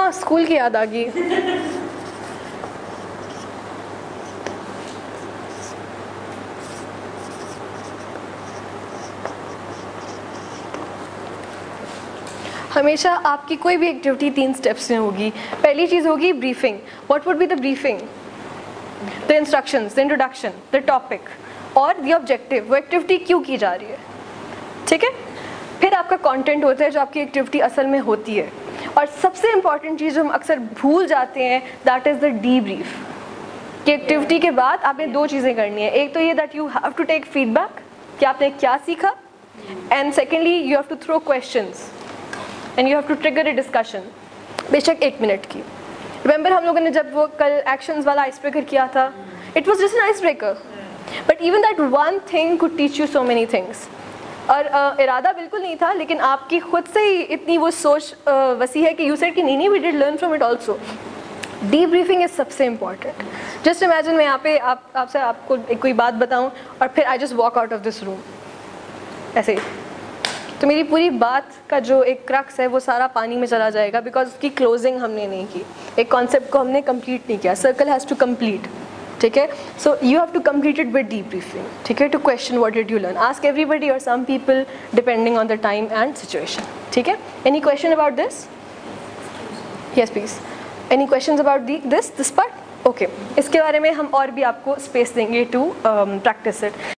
हाँ, स्कूल की याद आ गई। हमेशा आपकी कोई भी एक्टिविटी 3 स्टेप्स में होगी। पहली चीज़ होगी briefing. What would be the briefing? The instructions, the introduction, the topic और द ऑब्जेक्टिव, वो एक्टिविटी क्यों की जा रही है, ठीक है। फिर आपका कंटेंट होता है जो आपकी एक्टिविटी असल में होती है। और सबसे इंपॉर्टेंट चीज़ जो हम अक्सर भूल जाते हैं, दैट इज़ द डीब्रीफ। कि एक्टिविटी के बाद आपने 2 चीज़ें करनी है। एक तो ये that you have to take feedback कि आपने क्या सीखा, and secondly you have to throw questions and you have to trigger a discussion, बेशक 1 मिनट की। रिमेंबर हम लोगों ने जब वो कल एक्शंस वाला आइस ब्रेकर किया था, it was just an ice breaker, but even that one thing could teach you so many things. और इरादा बिल्कुल नहीं था, लेकिन आपकी खुद से ही इतनी वो सोच वसी है कि यू सेड कि नहीं we did learn from it also. Debriefing is सबसे इम्पॉर्टेंट। जस्ट इमेजिन मैं यहाँ पे आपसे आपको कोई बात बताऊँ और फिर I just walk out of this room ऐसे ही, तो मेरी पूरी बात का जो एक क्रक्स है वो सारा पानी में चला जाएगा, बिकॉज उसकी क्लोजिंग हमने नहीं की, एक कॉन्सेप्ट को हमने कंप्लीट नहीं किया। सर्कल हैज़ टू कंप्लीट, ठीक है। So you have to complete it with debriefing, ठीक है। To question what did you learn, ask everybody और some people depending on the time and situation, ठीक है। Any question about this? Yes please, any question about this part? Okay, इसके बारे में हम और भी आपको स्पेस देंगे टू प्रैक्टिस इट।